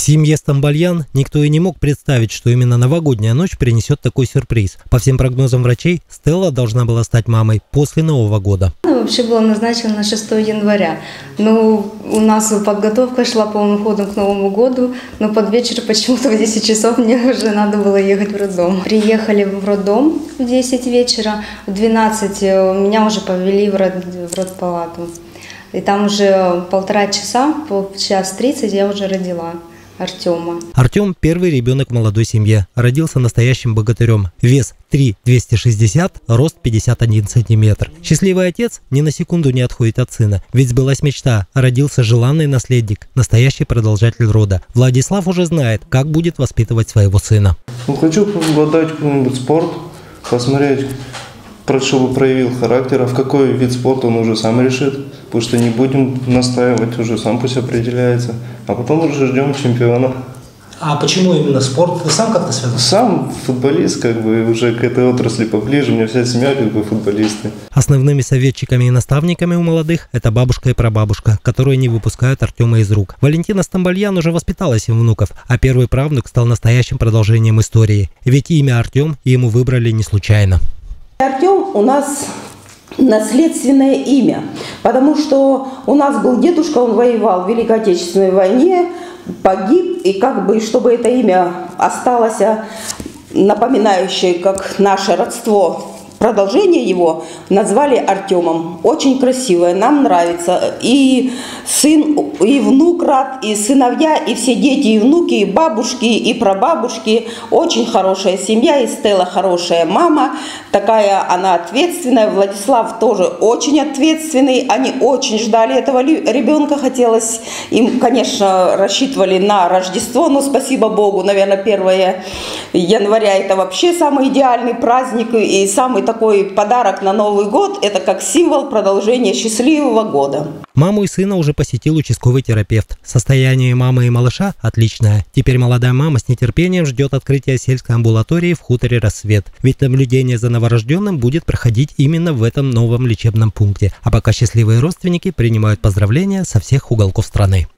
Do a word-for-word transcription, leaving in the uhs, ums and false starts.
семье Стамбальян никто и не мог представить, что именно новогодняя ночь принесет такой сюрприз. По всем прогнозам врачей, Стелла должна была стать мамой после Нового года. Вообще было назначено на шестое января. Но у нас подготовка шла полным ходом к Новому году. Но под вечер почему-то в десять часов мне уже надо было ехать в роддом. Приехали в роддом в десять вечера. В двенадцать меня уже повели в, род, в родпалату. И там уже полтора часа, по час тридцать я уже родила Артема. Артем – первый ребенок в молодой семье. Родился настоящим богатырем. Вес три двести шестьдесят, рост пятьдесят один сантиметр. Счастливый отец ни на секунду не отходит от сына. Ведь сбылась мечта. Родился желанный наследник, настоящий продолжатель рода. Владислав уже знает, как будет воспитывать своего сына. Ну, хочу отдать какой-нибудь спорт, посмотреть, чтобы проявил характер, а в какой вид спорта он уже сам решит, потому что не будем настаивать, уже сам пусть определяется, а потом уже ждем чемпиона. А почему именно спорт? Ты сам как-то связан? Сам футболист, как бы уже к этой отрасли поближе, у меня вся семья как бы футболисты. Основными советчиками и наставниками у молодых – это бабушка и прабабушка, которые не выпускают Артема из рук. Валентина Стамбальян уже воспитала семь внуков, а первый правнук стал настоящим продолжением истории. Ведь имя Артем ему выбрали не случайно. Артем у нас наследственное имя, потому что у нас был дедушка, он воевал в Великой Отечественной войне, погиб, и как бы, чтобы это имя осталось напоминающее, как наше родство, продолжение его назвали Артемом. Очень красивое, нам нравится. И сын, и внук рад, и сыновья, и все дети, и внуки, и бабушки, и прабабушки. Очень хорошая семья, и Стелла хорошая мама. Такая она ответственная. Владислав тоже очень ответственный. Они очень ждали этого ребенка. Хотелось им, конечно, рассчитывали на Рождество, но спасибо Богу, наверное, первое января это вообще самый идеальный праздник и самый такой подарок на Новый год, это как символ продолжения счастливого года. Маму и сына уже посетил участковый терапевт. Состояние мамы и малыша отличное. Теперь молодая мама с нетерпением ждет открытия сельской амбулатории в хуторе Рассвет. Ведь наблюдение за новорожденным будет проходить именно в этом новом лечебном пункте. А пока счастливые родственники принимают поздравления со всех уголков страны.